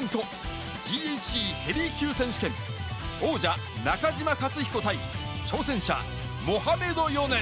ベント GHC ヘビー級選手権、王者中島克彦対挑戦者モハメド・ヨネ。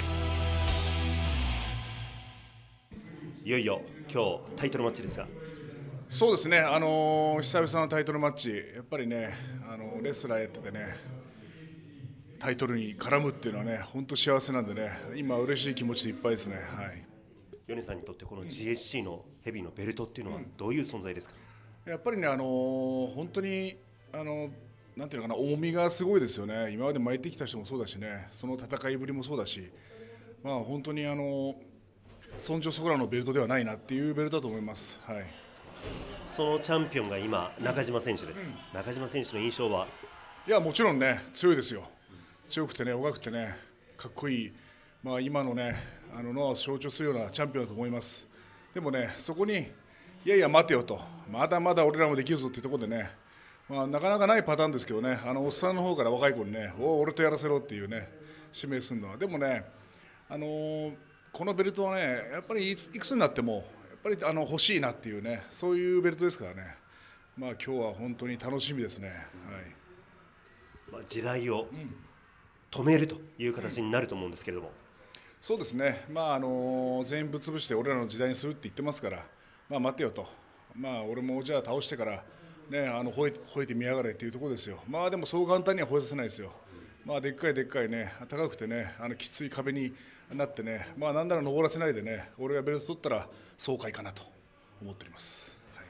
いよいよ今日タイトルマッチですが。 そうですね、久々のタイトルマッチ、やっぱりね、レスラーやっててね、タイトルに絡むっていうのはね、本当幸せなんでね、今、嬉しい気持ちでいっぱいですね。はい、 米さんにとってこの GHC のヘビーのベルトっていうのはどういう存在ですか？ やっぱりね、本当になんていうのかな、重みがすごいですよね。今まで巻いてきた人もそうだしね、その戦いぶりもそうだし、まあ、本当にそんじょそこらのベルトではないなっていうベルトだと思います。はい、 そのチャンピオンが今中島選手です、中島選手の印象は？ いや、もちろんね、強いですよ。強くてね、若くてね、かっこいい、まあ、今のね、ノアを象徴するようなチャンピオンだと思います。でもね、そこに、いやいや待てよと、まだまだ俺らもできるぞっていうところでね、まあ、なかなかないパターンですけどね、おっさんの方から若い子にね、俺とやらせろっていうね、指名するのは。でもね、このベルトはね、やっぱりいくつになっても、やっぱり欲しいなっていうね、そういうベルトですからね、まあ、今日は本当に楽しみですね。はい、 まあ、時代を止めるという形になると思うんですけれども。 そうですね、まあ全部潰して俺らの時代にするって言ってますから、まあ、待てよと、まあ、俺もじゃあ倒してから、ね、吠えてみやがれっていうところですよ。まあでもそう簡単には吠えさせないですよ。まあ、でっかいね、高くてね、きつい壁になってね、まあ、なんなら登らせないでね、俺がベルト取ったら爽快かなと思っております。はい、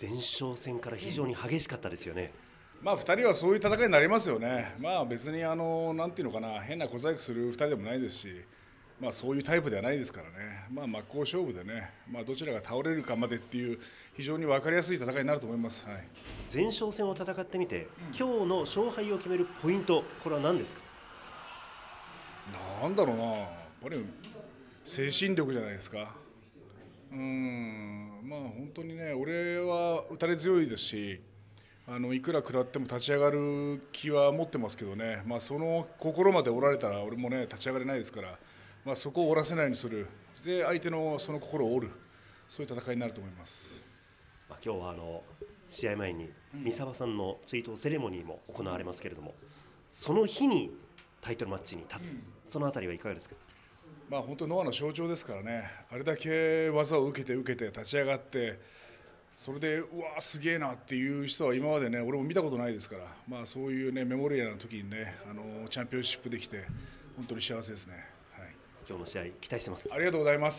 前哨戦から非常に激しかったですよね。 まあ、2人はそういう戦いになりますよね。まあ、別になんていうのかな、変な小細工する2人でもないですし、まあ、そういうタイプではないですからね、まあ、真っ向勝負でね、まあ、どちらが倒れるかまでっていう非常に分かりやすい戦いになると思います。はい、 前哨戦を戦ってみて、今日の勝敗を決めるポイント、これは何ですか？ なんだろうな、やっぱり精神力じゃないですか。まあ本当にね、俺は打たれ強いですし、いくら食らっても立ち上がる気は持ってますけどね、まあ、その心まで折られたら俺もね立ち上がれないですから、まあ、そこを折らせないようにする、で相手のその心を折る、そういう戦いになると思います。 まあ、今日は試合前に三沢さんの追悼セレモニーも行われますけれども、その日にタイトルマッチに立つ、そのあたりはいかがですか？ まあ、本当ノアの象徴ですからね、あれだけ技を受けて立ち上がって、それでうわすげえなっていう人は今までね俺も見たことないですから、まあ、そういうねメモリアルな時にねチャンピオンシップできて本当に幸せですね。はい、 今日の試合期待してます。 ありがとうございます。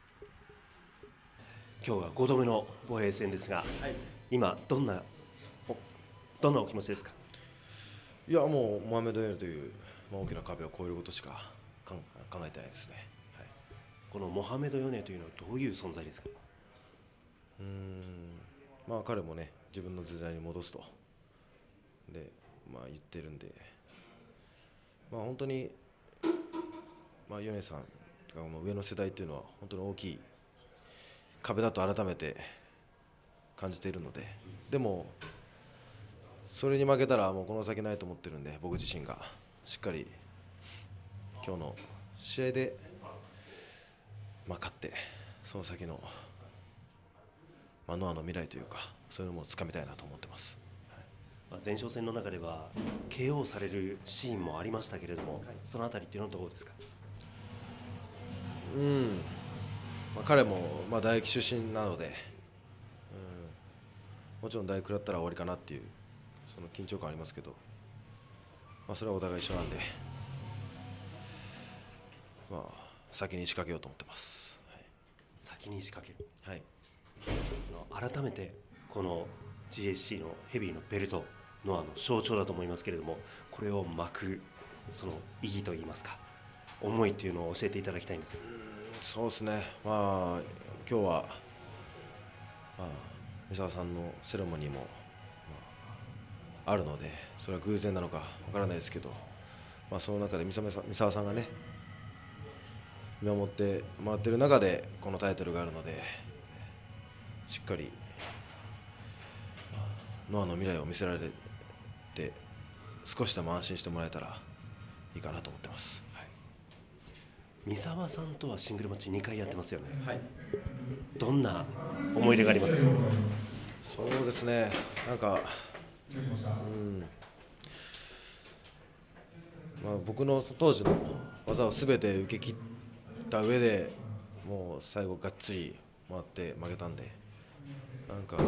今日が5度目の防衛戦ですが、はい、今どんなお気持ちですか？ いや、もうモハメド・ヨネという、大きな壁を越えることしか考えてないですね。はい、 このモハメド・ヨネというのはどういう存在ですか？ まあ、彼もね自分の時代に戻すとで、まあ、言ってるんで、まあ、本当に、まあ、米さんとか上の世代というのは本当に大きい壁だと改めて感じているので、でもそれに負けたらもうこの先ないと思ってるんで、僕自身がしっかり今日の試合で、まあ、勝ってその先の、ノアの未来というかそういうのもつかみたいなと思ってます。 はい、前哨戦の中では KO されるシーンもありましたけれども、そのあたりっていうのはどうですか？ 彼も大学出身なので、もちろん大学食らったら終わりかなっていうその緊張感ありますけど、それはお互い一緒なんで、先に仕掛けようと思ってます。はい、 先に仕掛ける。 はい、 改めてこの GHC のヘビーのベルトの象徴だと思いますけれども、これを巻くその意義といいますか思いっていうのを教えていただきたいんですよ。 そうですね、今日は、三沢さんのセレモニーも、あるので、それは偶然なのかわからないですけど、その中で三沢さんがね見守ってもらっている中でこのタイトルがあるので、しっかりノアの未来を見せられて少しでも安心してもらえたらいいかなと思ってます。はい、 三沢さんとはシングルマッチ2回やってますよね。 はい、 どんな思い出がありますか？ そうですね、なんか、僕の当時の技をすべて受け切った上でもう最後がっつり回って負けたんで、なんか、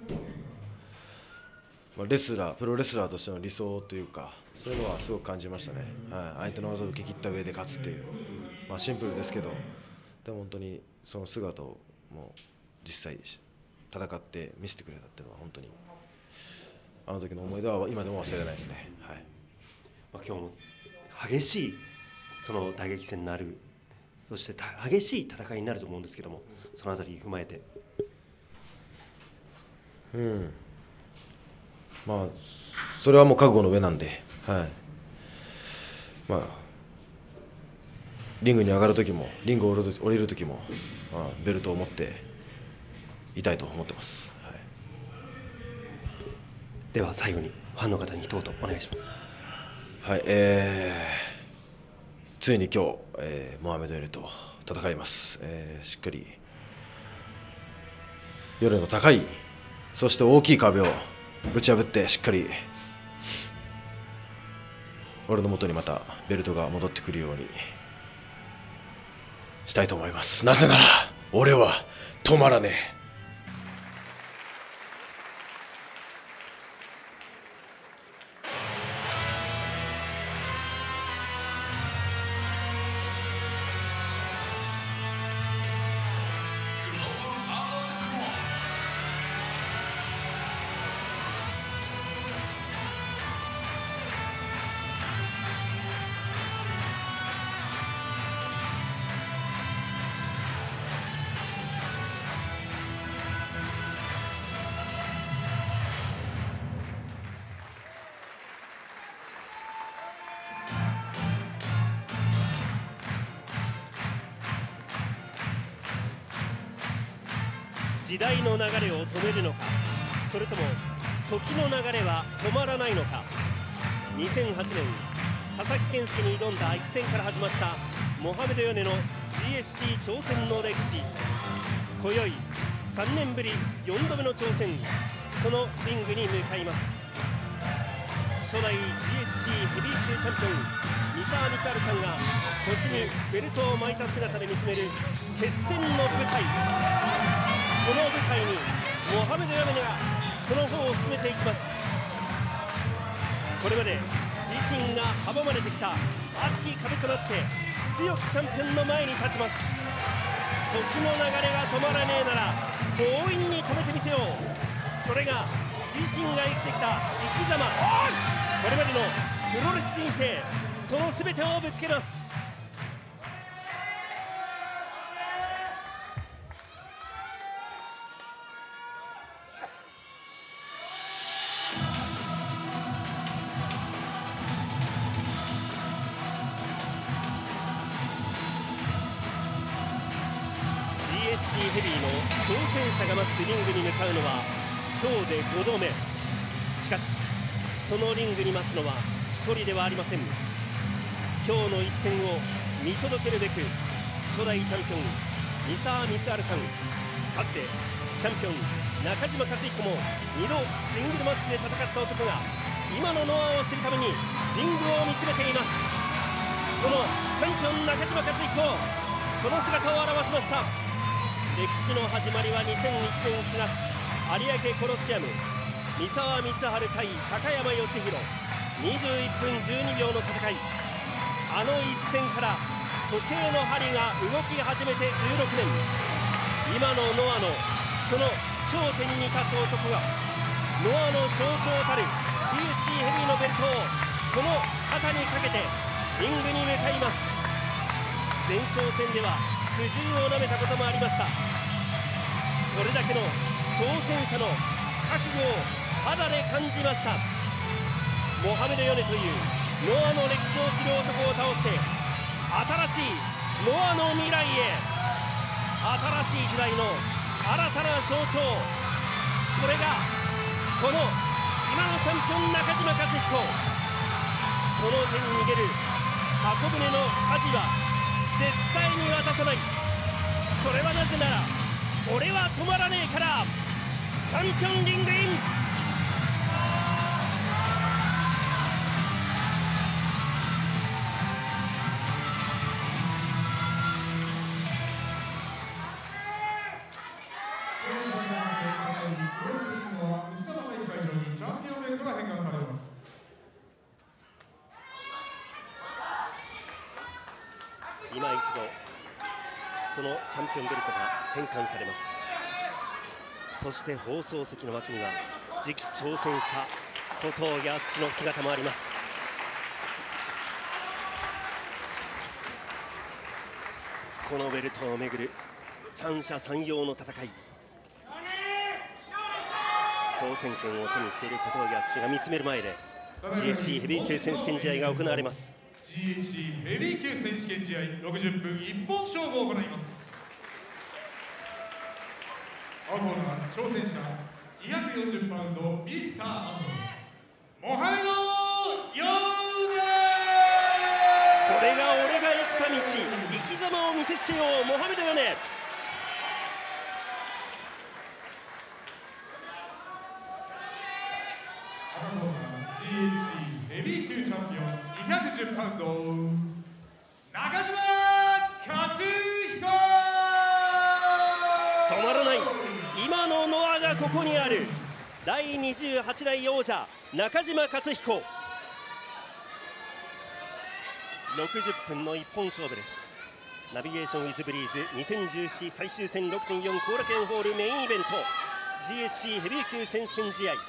プロレスラーとしての理想というか、そういうのはすごく感じましたね。相手の技を受け切った上で勝つっていう、シンプルですけど、でも本当にその姿をもう実際戦って見せてくれたっていうのは本当にあの時の思い出は今でも忘れないですね。 今日も激しいその打撃戦になる、そして激しい戦いになると思うんですけども、そのあたり踏まえて。 それはもう覚悟の上なんで、リングに上がる時もリングを降りる時も、ベルトを持っていたいと思ってます。 では最後にファンの方に一言お願いします。 ついに今日、モハメド・ヨネと戦います。しっかりヨネの高い、そして大きい壁をぶち破って、しっかり俺の元にまたベルトが戻ってくるようにしたいと思います。なぜなら俺は止まらねえ。 時代の流れを止めるのか、それとも時の流れは止まらないのか。2008年佐々木健介に挑んだ一戦から始まったモハメド・ヨネの GSC 挑戦の歴史。今宵3年ぶり4度目の挑戦、そのリングに向かいます。初代 GSC ヘビー級チャンピオン三沢光晴さんが腰にベルトを巻いた姿で見つめる決戦の舞台。その舞台にモハメド・ヨネがその方を進めていきます。これまで自身が阻まれてきた熱き壁となって強きチャンピオンの前に立ちます。時の流れが止まらねえなら強引に止めてみせよう。それが自身が生きてきた生き様、これまでのプロレス人生、その全てをぶつけます。GSC ヘビーの挑戦者が待つリングに向かうのは今日で5度目。しかしそのリングに待つのは1人ではありません。今日の一戦を見届けるべく初代チャンピオン三沢光晴さん、かつてチャンピオン中島和彦も2度シングルマッチで戦った男が今のノアを知るためにリングを見つめています。そのチャンピオン中島和彦、その姿を現しました。歴史の始まりは2001年4月、有明コロシアム、三沢光晴対高山義弘、21分12秒の戦い。あの一戦から時計の針が動き始めて16年、今のノアのその頂点に立つ男がノアの象徴たる GSC ヘビーのベルトをその肩にかけてリングに向かいます。前哨戦では苦汁をなめたこともありました。それだけの挑戦者の覚悟を肌で感じました。モハメド・ヨネというノアの歴史を知る男を倒して新しいノアの未来へ、新しい時代の新たな象徴、それがこの今のチャンピオン中島和彦。その手に逃げる箱舟の舵は絶対に渡さない。それはなぜなら俺は止まらねえから。 チャンピオンリングイン。今一度そのチャンピオンベルトが返還されます。そして放送席の脇には次期挑戦者小峠敦の姿もあります。このベルトをめぐる三者三様の戦い、挑戦権を手にしている小峠敦が見つめる前で GHC ヘビー級選手権試合が行われます。 GHC ヘビー級選手権試合60分一本勝負を行います。青コーナー挑戦者240パウンドミスターアフロモハメド・ヨーネ。 これが俺が生きた道、生き様を見せつけよう、モハメド・ヨネ。 赤コーナー GHC ヘビー級チャンピオン210パウンド中島克彦。 止まらない、今のノアがここにある。第28代王者中島克彦。60分の一本勝負です。ナビゲーションウィズブリーズ2014最終戦 6.4 後楽園ホールメインイベント GHC ヘビー級選手権試合。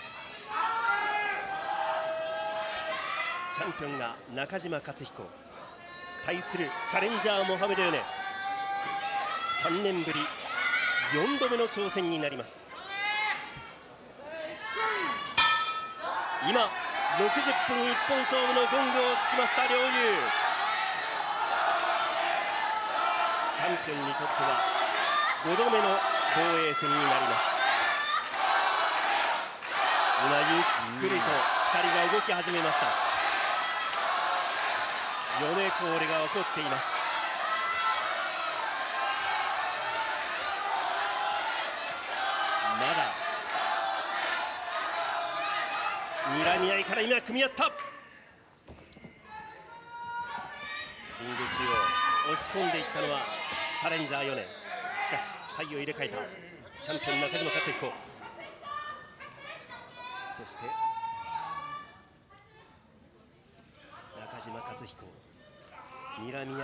チャンピオンが中島克彦対するチャレンジャーモハメド・ヨネ。3年ぶり4度目の挑戦になります。今60分一本勝負のゴングを聞きました両雄。チャンピオンにとっては5度目の防衛戦になります。今ゆっくりと2人が動き始めました。ヨネコールが起こっています。まだ睨み合いから今組み合った。リング中央押し込んでいったのはチャレンジャーヨネ。しかし体を入れ替えたチャンピオン中島克彦。そして中島克彦睨み上げて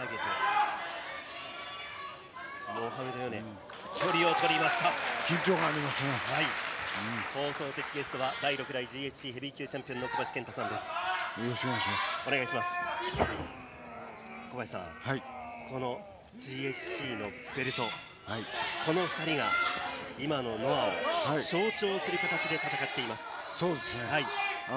モハメド・ヨネ距離を取りました。 緊張がありますね。 はい、放送席ゲストは第6代 GHC ヘビー級チャンピオンの小林健太さんです。 よろしくお願いします。 お願いします。小林さん、 はい。 この GHC のベルト、 はい。 この2人が今のノアをはい象徴する形で戦っています。 そうですね。 はい、 ー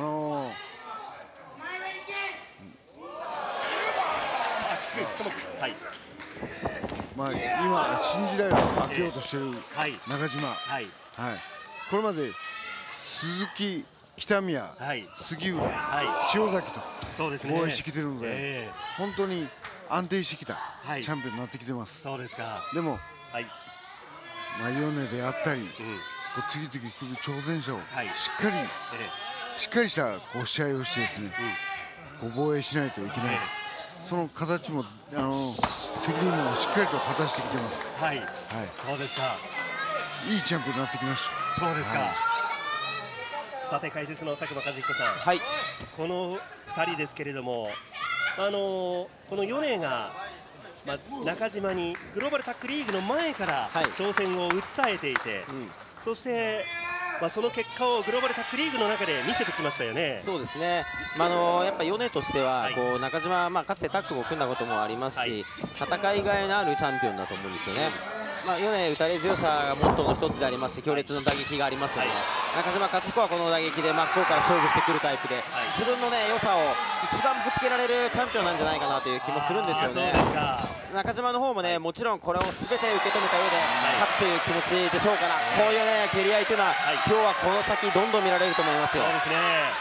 さあキック、トモック、はい、 まあ今新時代を開けようとしているはい中島。 はい、 はい。これまで鈴木、北宮、 はい杉浦、 はい塩崎とそうですね。 防衛してきてるので、本当に安定してきたはいチャンピオンになってきてます。 そうですか。 でも、 はい、 まあ米であったり、 うん、 こう次々来る挑戦者をはいしっかりしたこう試合をしてですね、こう防衛しないといけない。その形も責任もしっかりと果たしてきてます。 はい、 はい。 そうですか。 いいチャンピオンになってきました。 そうですか。 はいさて解説の佐久間一彦さん、 はい、 この2人ですけれども、この米が、中島にグローバルタックリーグの前からはい挑戦を訴えていて、そして、その結果をグローバルタックリーグの中で見せてきましたよね。 そうですね、やっぱ米としては、 はいこう中島、かつてタッグも組んだこともありますし、 はい、 戦いがいのあるチャンピオンだと思うんですよね。米打たれ強さがモットーの一つでありますし、強烈な打撃がありますよね。中島克彦はこの打撃で真っ向から勝負してくるタイプで、自分の、良さを一番ぶつけられるチャンピオンなんじゃないかなという気もするんですよね。 そうですか。 中島の方もね、もちろんこれを全て受け止めた上で勝つという気持ちでしょうから、こういうね蹴り合いというのは、今日はこの先どんどん見られると思いますよ。 そうですね。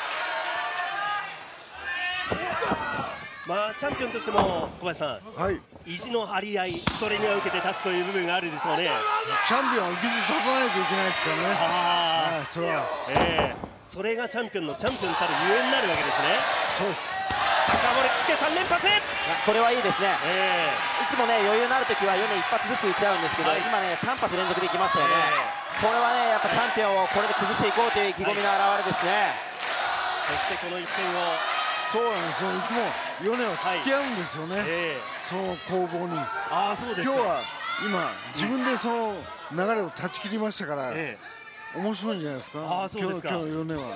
チャンピオンとしても小林さん、 はい。 意地の張り合い、それには受けて立つという部分があるでしょうね。 チャンピオンは受けて立たないといけないですからね。 あそれは、 それがチャンピオンのチャンピオンたるゆえになるわけですね。 そうです。 坂盛り切って3連発。 これはいいですね。いつもね余裕のあるときは米1発ずつ打ち合うんですけど、今ね3発連続できましたよね。これはねやっぱチャンピオンをこれで崩していこうという意気込みの表れですね。 そしてこの一戦をそうなんですよ。いつも米は付き合うんですよね、その攻防に。 そうですか。 今日は今自分でその流れを断ち切りましたから、面白いんじゃないですか。 そうですか。 今日の米は。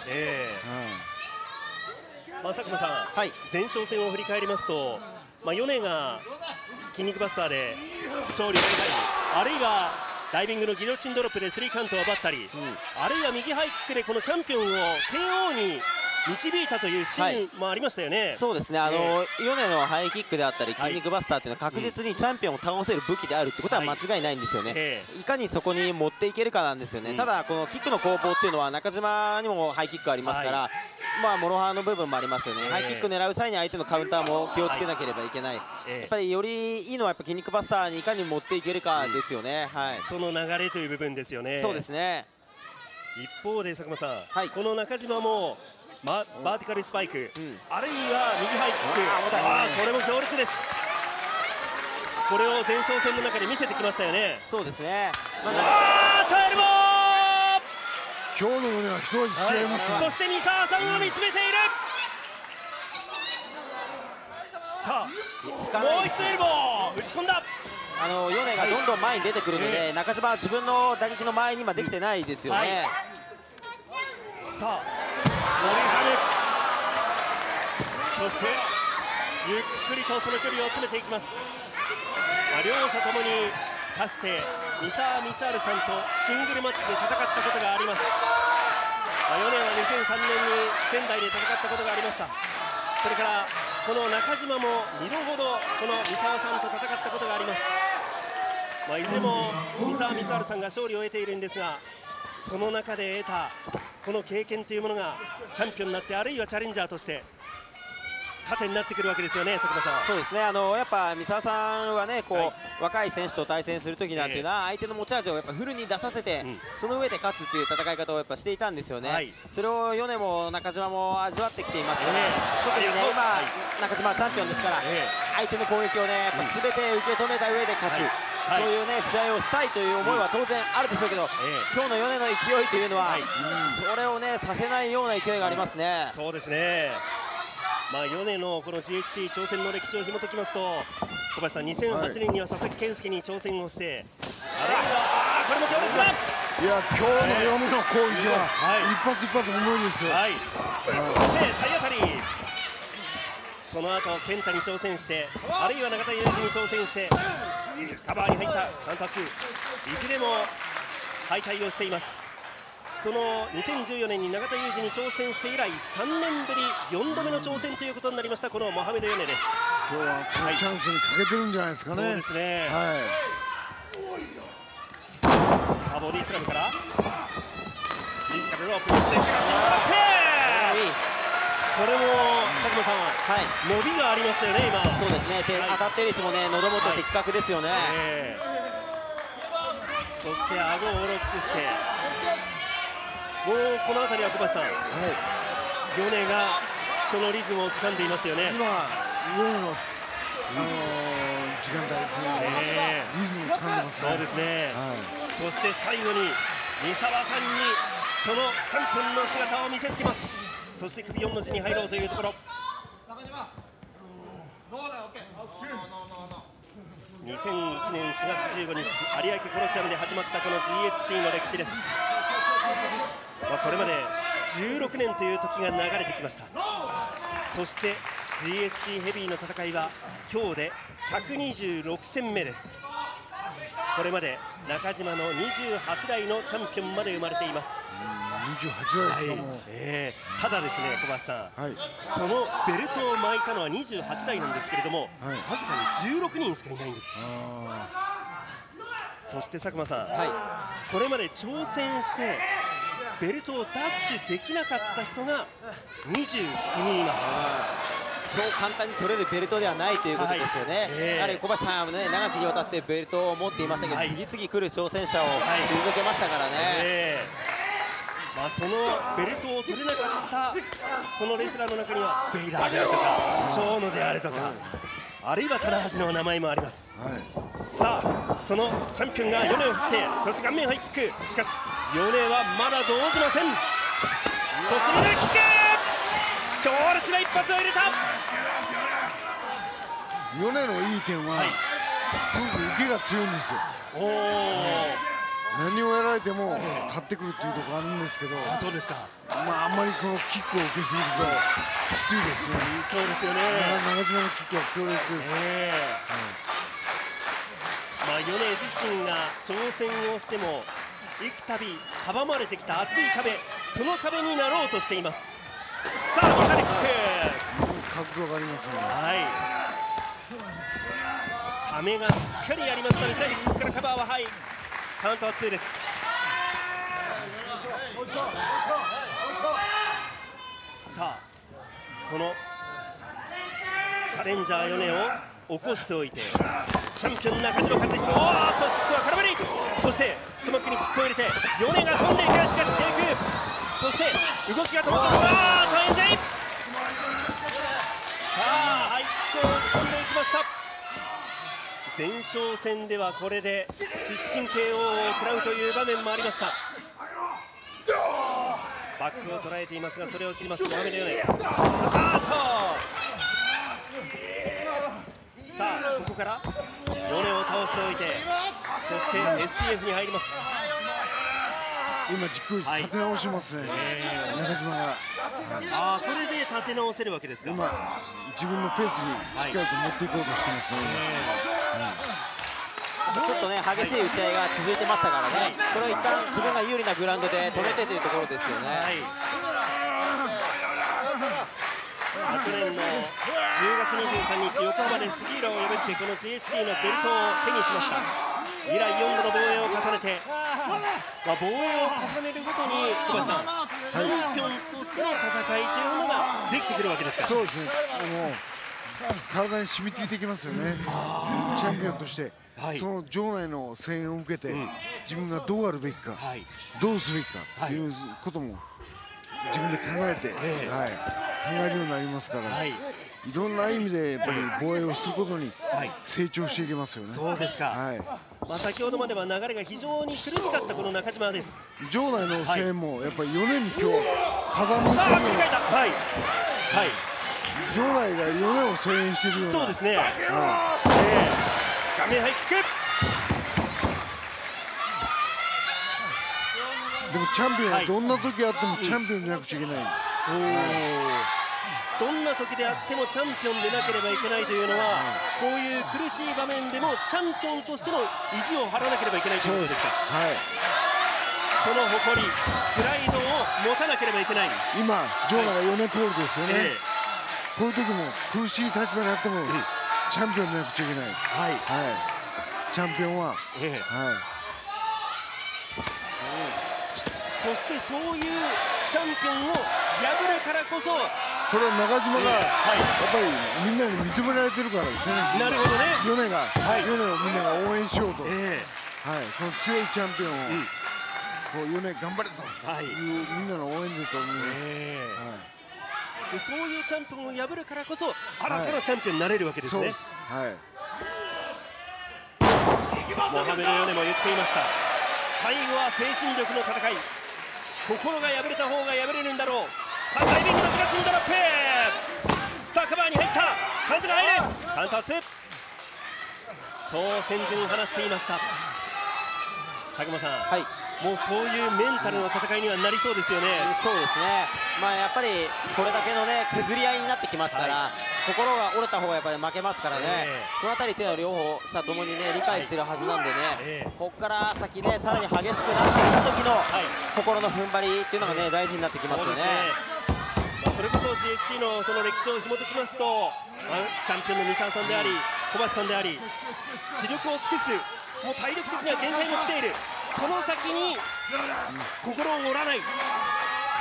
佐久間さん、前哨戦を振り返りますと、米が筋肉バスターで勝利を得たり、あるいはダイビングのギロチンドロップでスリーカウントを奪ったり、あるいは右ハイキックでこのチャンピオンを KO に導いたというシーンもありましたよね。 そうですね。米のハイキックであったり筋肉バスターというのは確実にチャンピオンを倒せる武器であるってことは間違いないんですよね。いかにそこに持っていけるかなんですよね。ただこのキックの攻防っていうのは中島にもハイキックありますから、モロハの部分もありますよね。ハイキック狙う際に相手のカウンターも気をつけなければいけない。やっぱりよりいいのはやっぱ筋肉バスターにいかに持っていけるかですよね。 その流れという部分ですよね。 そうですね。 一方で佐久間さん、この中島もバーティカルスパイク、あるいは右ハイキック、これも強烈です。これを前哨戦の中で見せてきましたよね。 そうですね。 タイルボー。 今日の米は一味違いますね。 そして三沢さんが見つめている。さあもう一度エルボー打ち込んだ。 米がどんどん前に出てくるので、中島は自分の打撃の前に今できてないですよね。 さあ森勇、そしてゆっくりとその距離を詰めていきます。両者ともにかつて三沢光晴さんとシングルマッチで戦ったことがあります。米は2003年に仙台で戦ったことがありました。それからこの中島も2度ほどこの三沢さんと戦ったことがあります。いずれも三沢光晴さんが勝利を得ているんですが、その中で得たこの経験というものがチャンピオンになって、あるいはチャレンジャーとして糧になってくるわけですよね。佐久間さん。 そうですね。やっぱ三沢さんはね若い選手と対戦するときなんていうのは相手の持ち味をやっぱフルに出させて、その上で勝つっていう戦い方をやっぱしていたんですよね。それを米も中島も味わってきていますから、特にね今中島はチャンピオンですから、相手の攻撃をねやっぱ全て受け止めた上で勝つ、そういうね試合をしたいという思いは当然あるでしょうけど、今日の米の勢いというのは、それをねさせないような勢いがありますね。 そうですね。米のこの GHC 挑戦の歴史を紐解きますと、小林さん、2008年には佐々木健介に挑戦をして、あるいはこれも強烈だ。 いや、今日の米の攻撃は一発一発重いですよ。 そして体当たり、その後健太に挑戦して、あるいは永田裕二に挑戦してカバーに入ったカウンター2、いずれも敗退をしています。その2014年に永田裕二に挑戦して以来3年ぶり4度目の挑戦ということになりましたこのモハメド・ヨネです。 今日はこのチャンスにかけてるんじゃないですかね。 そうですね。ボディスラムから自らロープに打ってクラッチングドロップ、これも佐久間さん、伸びがありましたよね今。 そうですね。当たってる率もね喉元的確ですよね。 そして顎をロックして、もうこの辺りは小橋さん、米がそのリズムを掴んでいますよね。 今米の時間帯ですね。リズムを掴んでますね。 そうですね。そして最後に三沢さんにそのチャンピオンの姿を見せつけます。そして首4の字に入ろうというところ。2001年4月15日有明コロシアムで始まったこの GHC の歴史です。これまで16年という時が流れてきました。そして GHC ヘビーの戦いは今日で126戦目です。これまで中島の28代のチャンピオンまで生まれています。 28代ですか。もうただですね小橋さん、そのベルトを巻いたのは28代なんですけれども、わずかに16人しかいないんです。そして佐久間さん、これまで挑戦してベルトを奪取できなかった人が29人います。 そう簡単に取れるベルトではないということですよね、やはり小橋さんはね、長きにわたってベルトを持っていましたけど、次々来る挑戦者を退けましたからね。 まあ、そのベルトを取れなかったそのレスラーの中にはベイラーであるとか長野であるとか、あるいは棚橋の名前もあります、さあそのチャンピオンが米を振って、そして顔面ハイキック、しかし米はまだ動じません。そして米キック、強烈な一発を入れた。 米のいい点は、すごく受けが強いんですよ。何をやられても立ってくるというところがあるんですけど、 そうですか。 まあ、あんまりこのキックを受けすぎるときついですね。 そうですよね。 長島のキックは強烈です。 まあ、米自身が挑戦をしても幾度阻まれてきた厚い壁、その壁になろうとしています。さあミサイルキック、 角度がありますね。 ためがしっかりやりました。ミサイルキックからカバーはカウントは2です。さあこのチャレンジャー米を起こしておいて、チャンピオン中島克彦、キックは空振り、そしてストマックにキックを入れて米が飛んでいく、しかしテイク、そして動きが止まった、エンゼイ、さあハイキックを打ち込んでいきました。前哨戦ではこれで失神 KO を食らうという場面もありました。バックを捉えていますが、それを切りますモハメド・ヨネ。さあここからヨネを倒しておいて、そして STF に入ります。 今じっくり立て直しますね、中島が。 これで立て直せるわけですか。 今自分のペースにしっかりと持っていこうとしてますね。 ちょっとね激しい打ち合いが続いてましたからね、これを一旦自分が有利なグラウンドで止めてというところですよね。 去年の10月23日横浜で杉浦を破ってこの GSC のベルトを手にしました。以来4度の防衛を重ねて、防衛を重ねるごとに小橋さん、チャンピオンとしての戦いというのができてくるわけですか。 そうですね、体に染みついてきますよね、チャンピオンとして、その場内の声援を受けて、自分がどうあるべきか、どうすべきかということも自分で考えて、考えるようになりますから、いろんな意味でやっぱり防衛をすることに成長していけますよね。 そうですか。先ほどまでは流れが非常に苦しかったこの中島です。 場内の声援もやっぱり4年に今日風向きさあ切り替えた。 場内が4年を声援しているような。 そうですね。画面ハイキック。 でもチャンピオンはどんな時あってもチャンピオンじゃなくちゃいけない。 どんな時であってもチャンピオンでなければいけないというのは、こういう苦しい場面でもチャンピオンとしての意地を張らなければいけないということですか。その誇り、プライドを持たなければいけない。 今場内が4年コールですよね。こういう時も苦しい立場にあってもチャンピオンでなくちゃいけない。チャンピオンは、 そしてそういうチャンピオンを破るからこそ、 これは中島がやっぱりみんなに認められてるからですね。 なるほどね。 米をみんなが応援しようと、この強いチャンピオンをこう米頑張れというみんなの応援だと思います。 でそういうチャンピオンを破るからこそ新たなチャンピオンになれるわけですね。モハメド・ヨネも言っていました。最後は精神力の戦い、心が破れた方が破れるんだろう。さあダイビングのクラッチンドロップ、さあカバーに入った、カウントが入る、カウント2、そう戦前話していました佐久間さん、もうそういうメンタルの戦いにはなりそうですよね。 そうですね、やっぱりこれだけのね削り合いになってきますから、心が折れた方がやっぱり負けますからね、そのあたりというのは両方者ともにね理解しているはずなんでね、ここから先ねさらに激しくなってきた時の心の踏ん張りっていうのがね大事になってきますよね。 それこそ GSC のその歴史を紐解きますと、チャンピオンの三沢さんであり小橋さんであり、視力を尽くす、もう体力的には限界も来ている、その先に心を折らない、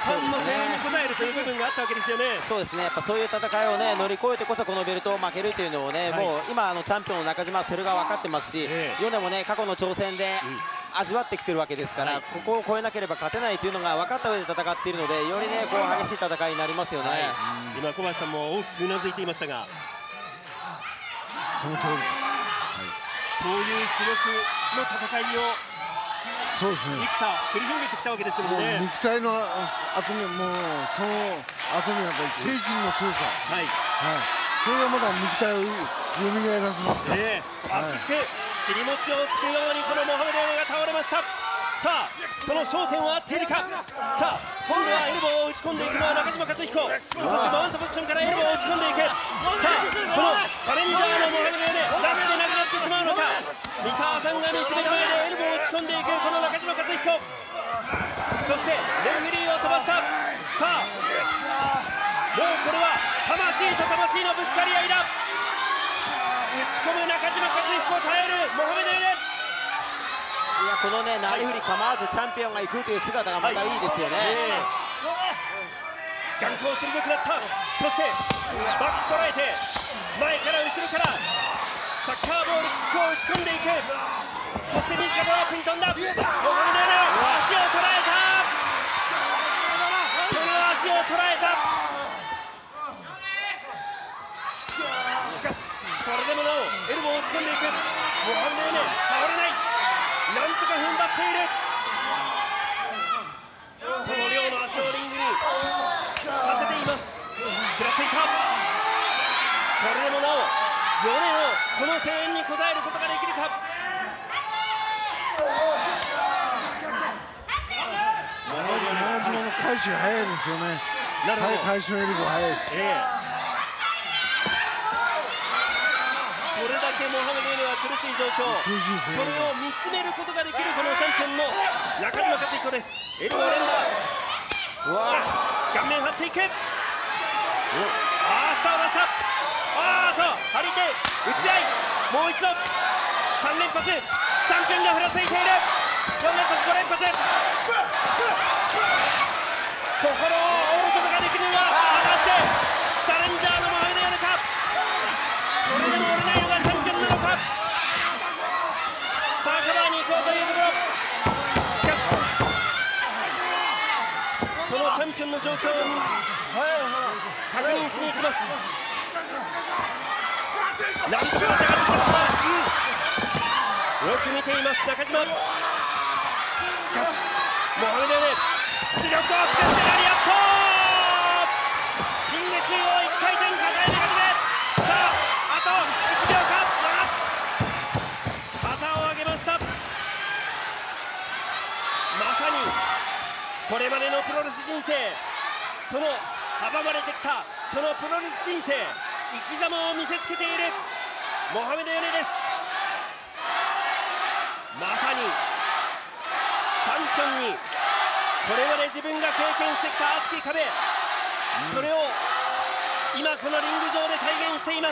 ファンの声援に応えるという部分があったわけですよね。 そうですね、やっぱそういう戦いをね乗り越えてこそこのベルトを負けるというのをね、もう今チャンピオンの中島はそれが分かってますし、米もね過去の挑戦で味わってきてるわけですから、ここを超えなければ勝てないというのが分かった上で戦っているので、よりねこう激しい戦いになりますよね。 今小林さんも大きくうなずいていましたが、 その通りです。 そういう種目の戦いをそうですね、 繰り広げてきたわけですもんね。 肉体の後にもうその後にやっぱり精神の強さ、それがまだ肉体を蘇らせますから、 バスキック尻餅をつくようにこのモハメド・ヨネが倒れました。さあその焦点は合っているか。さあ今度はエルボーを打ち込んでいくのは中島克彦、そしてマウントポジションからエルボーを打ち込んでいく。さあこのチャレンジャーのモハメド・ヨネラストでなくなってしまうのか。三沢さんが見つめる前でエルボーを打ち込んでいくこの中島克彦、そしてレフェリーを飛ばした。さあもうこれは魂と魂のぶつかり合いだ。打ち込む中島克彦を耐えるモハメド・ヨネ。 いやこのねなりふり構わずチャンピオンが行くという姿がまたいいですよね。 眼光鋭くなった。そしてバック捉えて前から後ろからサッカーボールキックを押し込んでいく。そして自らロープに飛んだモハメド・ヨネ、足を捉えた。その足を捉えた。しかしそれでもなおエルボーを打ち込んでいくモハメド・ヨネ、倒れない、なんとか踏ん張っている。その両の足をリングに立てています。食らついた。それでもなおヨネのこの声援に応えることができるか。 中島の返しが早いですよね。返しのエルボー早いです。 それだけモハメド・ヨネは苦しい状況、 苦しいですね。 それを見つめることができるこのチャンピオンの中島克彦です。エルボー連打、しかし顔面張っていく。下を出した。張り手打ち合い、もう一度3連発、チャンピオンがふらついている。4連発5連発、心を折ることができるのは果たしてチャレンジャーのモハメド・ヨネか。それでも折れないのがチャンピオンなのか。さあカバーに行こうというところ。しかしそのチャンピオンの状況を確認しに行きます。なんとか立ち上がってきたところ、よく見ています中島。しかしモハメド・ヨネ視力をつかせてラリアット、リング中央1回転抱えてかけて、さああと1秒か。旗を上げました。まさにこれまでのプロレス人生、その阻まれてきたそのプロレス人生、生き様を見せつけているモハメド・ヨネです。まさにチャンピオンにこれまで自分が経験してきた熱き壁、それを今このリング上で体現しています。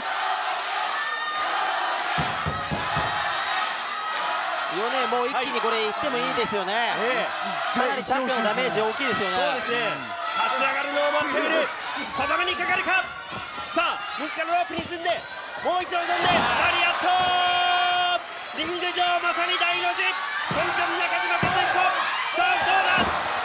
ヨネもう一気にこれいってもいいですよね。かなりチャンピオンのダメージ大きいですよね。 そうですね、立ち上がるのを待っている。とどめにかかるか。さあ自らロープに積んでもう一度飛んでラリアット、リング上まさに大の字、チャンピオン中島克彦。さあどうだ。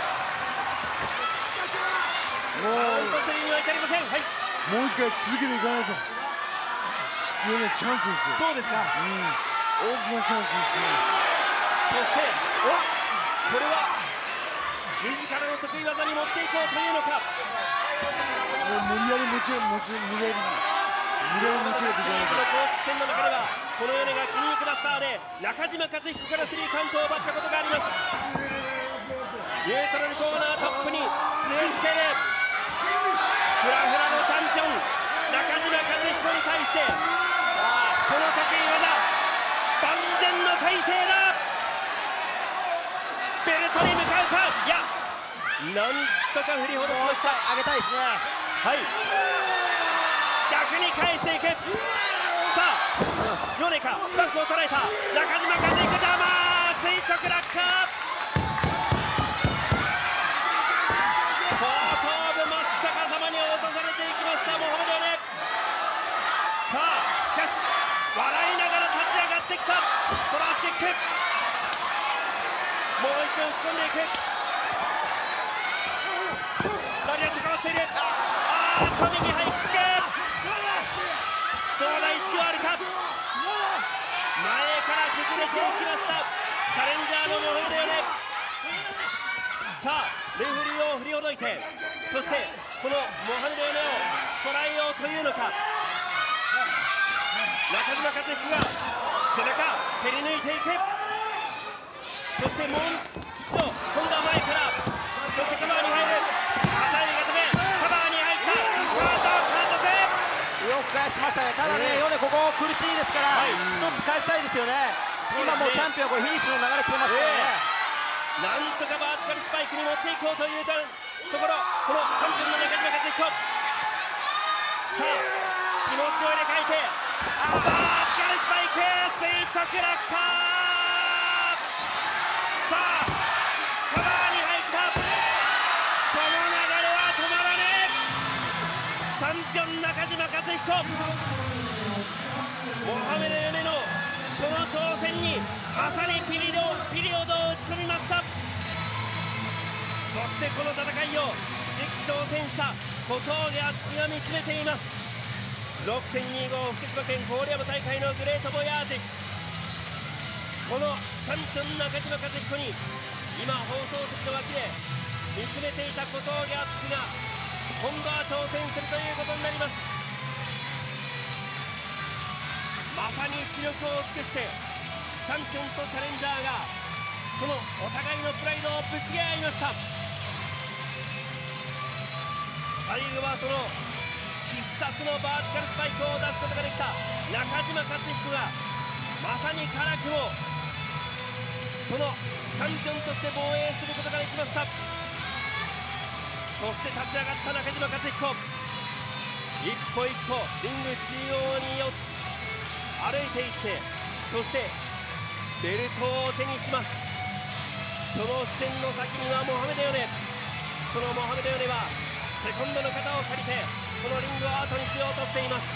もうアウトスリーには至りません。はい、 もう一回続けていかないとヨネチャンスですよ。 そうですか、 大きなチャンスですよ。 そしてこれは自らの得意技に持っていこうというのか。 もう無理やり持ち上げていかないと。 公式戦の中ではこのヨネが筋肉バスターで中島克彦からスリーカウントを奪ったことがあります。ニュートラルコーナートップに据え付けるフラフラのチャンピオン中島克彦に対して、その得意技万全の体勢だ。ベルトに向かうか。いや、なんとか振りほどきました。 上げたいですね。 はい、逆に返していく。さあヨネか、バックを捉えた中島克彦、邪魔、垂直落下。こ右ハイキック、どうだ、意識はあるか。前から崩れていきました、チャレンジャーのモハメド・ヨネ。さあレフェリーを振りほどいて、そしてこのモハメド・ヨネを捉えようというのか。中島克彦が背中蹴り抜いていく。そしてもう一度今度は前から、そしてカバーに入る、片襟固め、カバーに入った、カート勢よく返しましたね。ただね、ヨネここ苦しいですから、一つ返したいですよね。今もうチャンピオンフィニッシュの流れ来てますからね。 なんとかバーティカルスパイクに持っていこうというところ、このチャンピオンの中島克彦。さあ気持ちを入れ替えて、バーティカルスパイク垂直落下。さあカバーに入った、その流れは止まらねえ。チャンピオン中島克彦、モハメド・ヨネのその挑戦にまさにピリオドを打ち込みました。そしてこの戦いを次期挑戦者小峠敦が見つめています。 6.25 福島県郡山大会のグレートボヤージ、このチャンピオン中島克彦に今放送席の脇で見つめていた小峠敦が今度は挑戦するということになります。まさに視力を尽くしてチャンピオンとチャレンジャーがそのお互いのプライドをぶつけ合いました。最後はその必殺のバーティカルスパイクを出すことができた中島克彦がまさに辛くもそのチャンピオンとして防衛することができました。そして立ち上がった中島克彦、一歩一歩リング中央に歩いていって、そしてベルトを手にします。その視線の先にはモハメド・ヨネ、そのモハメド・ヨネはセコンドの肩を借りてこのリングを後にしようとしています。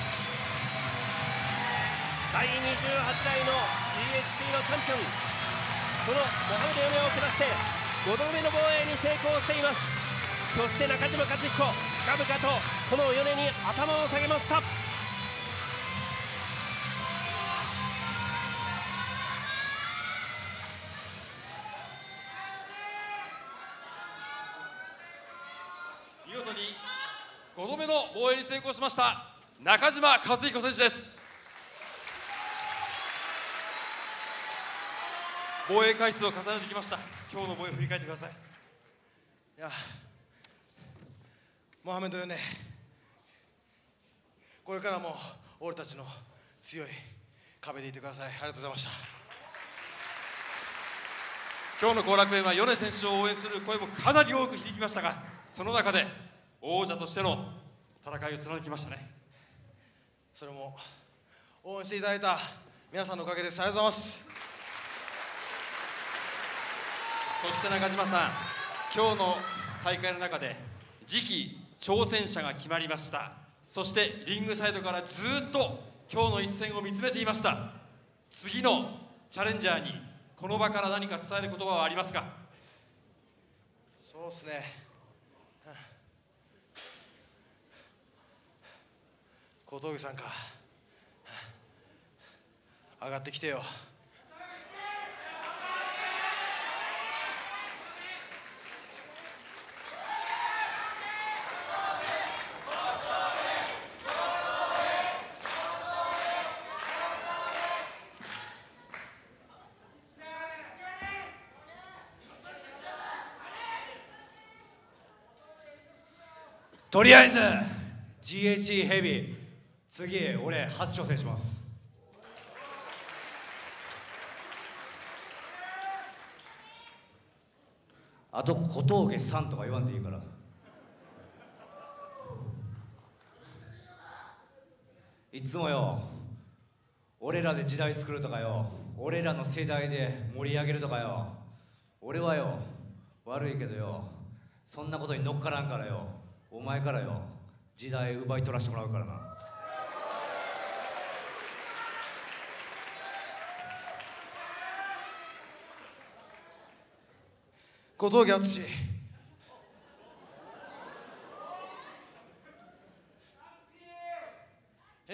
第28代の GHC のチャンピオン、このモハメド・ヨネを下して5度目の防衛に成功しています。そして中島克彦、深々とこのヨネに頭を下げました。 見事に5度目の防衛に成功しました中島克彦選手です。防衛回数を重ねてきました。今日の防衛を振り返ってください。 いや、モハメド・ヨネ、これからも俺たちの強い壁でいてください。ありがとうございました。 今日の後楽園は米選手を応援する声もかなり多く響きましたが、その中で王者としての戦いを貫きましたね。 それも応援していただいた皆さんのおかげです。ありがとうございます。 そして中島さん、今日の大会の中で次期挑戦者が決まりました。そしてリングサイドからずっと今日の一戦を見つめていました。次のチャレンジャーにこの場から何か伝える言葉はありますか？ そうですね、小峠さんか、上がってきてよ。 とりあえず GHC ヘビー、次俺初挑戦します。あと小峠さんとか言わんでいいから。いつもよ、俺らで時代作るとかよ、俺らの世代で盛り上げるとかよ、俺はよ悪いけどよ、そんなことに乗っからんからよ、お前からよ時代奪い取らせてもらうからな。 小峠敦、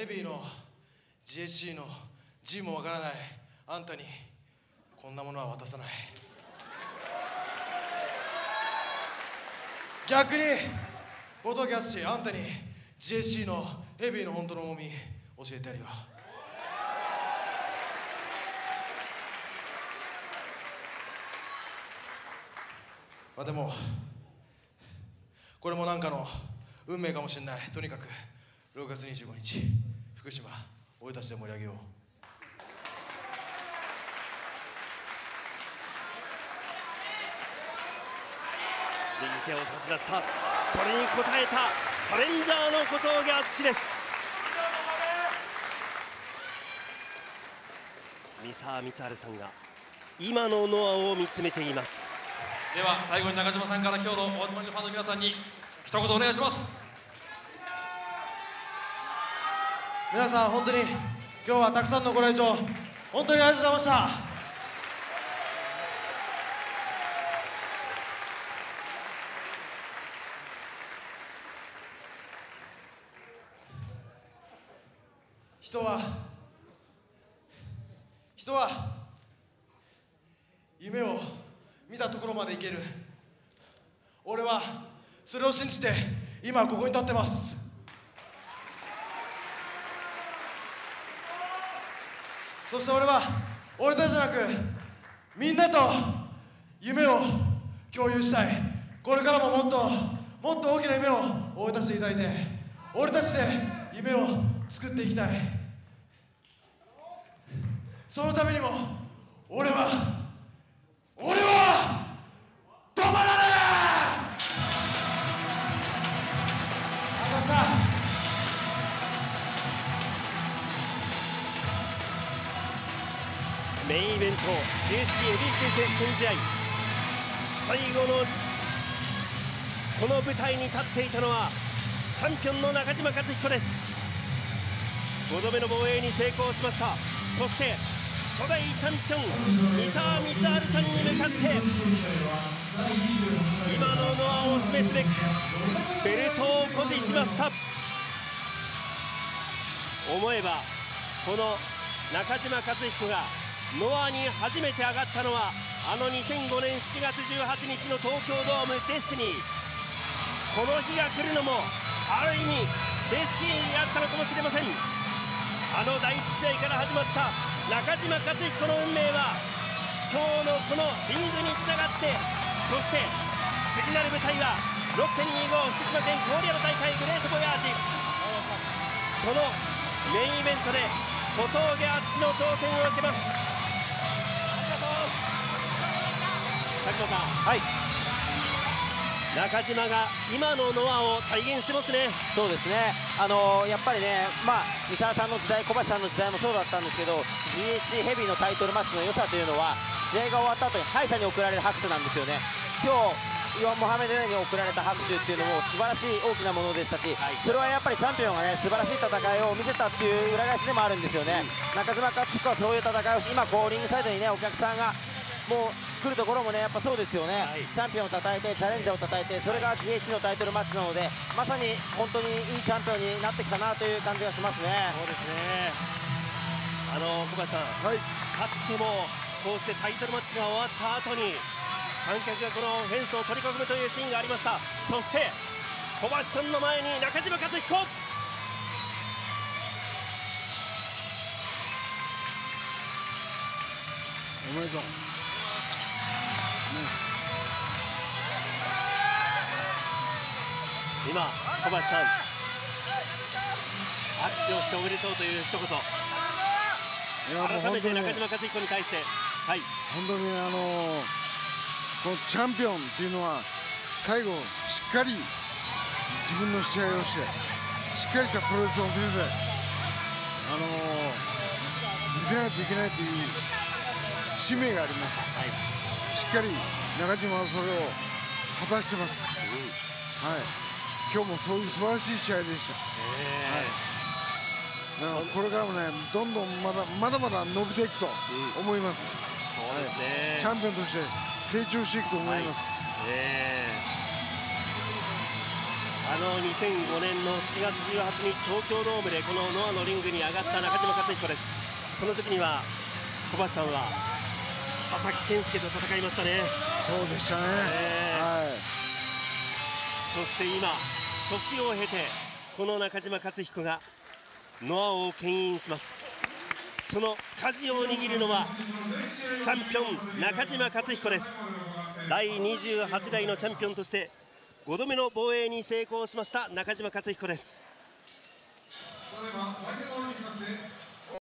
ヘビーの GHC の G もわからないあんたにこんなものは渡さない。逆に後藤淳あんたに GHC のヘビーの本当の重み教えてやるよ。まあでもこれもなんかの運命かもしれない。とにかく6月25日福島俺たちで盛り上げよう。 右手を差し出した。それに応えたチャレンジャーの小峠淳です。三沢光晴さんが今のノアを見つめています。 では最後に中島さんから今日のお集まりのファンの皆さんに一言お願いします。 皆さん本当に今日はたくさんのご来場本当にありがとうございました。人は夢を見たところまで行ける。俺はそれを信じて今ここに立ってます。そして俺は俺たちじゃなくみんなと夢を共有したい。これからももっともっと大きな夢を俺たちで抱いて俺たちで夢を作っていきたい。そのためにも俺は止まらねえ。ありがとうございました。 メインイベント GHC ヘビー級選手権試合最後のこの舞台に立っていたのはチャンピオンの中島克彦です。5度目の防衛に成功しました。そして初代チャンピオン三沢光晴さんに向かって今のノアを示すべくベルトを誇示しました。思えばこの中島克彦がノアに初めて上がったのはあの2005年7月18日の東京ドームデスティニー。この日が来るのもある意味デスティニーにあったのかもしれません。あの第一試合から始まった中島克彦の運命は今日のこのリングにつながって、そして次なる舞台は 6.25 福島県郡山大会グレートボヤージ。そのメインイベントで小峠淳の挑戦を受けます。佐久間さん、はい、中島が今のノアを体現してますね。 そうですね、やっぱりね、三沢さんの時代、小橋さんの時代もそうだったんですけど、GHC ヘビーのタイトルマッチの良さというのは、試合が終わった後に敗者に送られる拍手なんですよね。今日モハメドに送られた拍手っていうのも素晴らしい大きなものでしたし、それはやっぱりチャンピオンがね素晴らしい戦いを見せたっていう裏返しでもあるんですよね。中島克彦はそういう戦いをして、今こうリングサイドにねお客さんがもう来るところもねやっぱそうですよね、チャンピオンをたたえてチャレンジャーをたたえて、それが GHC のタイトルマッチなので、まさに本当にいいチャンピオンになってきたなという感じがしますね。 そうですね、小橋さん、かつてもこうしてタイトルマッチが終わった後に観客がこのフェンスを取り囲むというシーンがありました。そして小橋さんの前に中島克彦、 おめでとう、 今小橋さん握手をしておめでとうという一言、改めて中島克彦に対して、はい、 本当にこのチャンピオンっていうのは最後しっかり自分の試合をしてしっかりしたプロレスを見せないといけないという使命があります、しっかり中島はそれを果たしてます、今日もそういう素晴らしい試合でした、これからもねどんどんまだまだ伸びていくと思います、 そうですね、 チャンピオンとして成長していくと思います、 2005年の7月18日東京ドームでこのノアのリングに上がった中島克彦です。その時には小橋さんは佐々木健介と戦いましたね。 そうでしたね、 そして今時を経てこの中島克彦がノアを牽引します。その舵を握るのはチャンピオン中島克彦です。第28代のチャンピオンとして5度目の防衛に成功しました中島克彦です。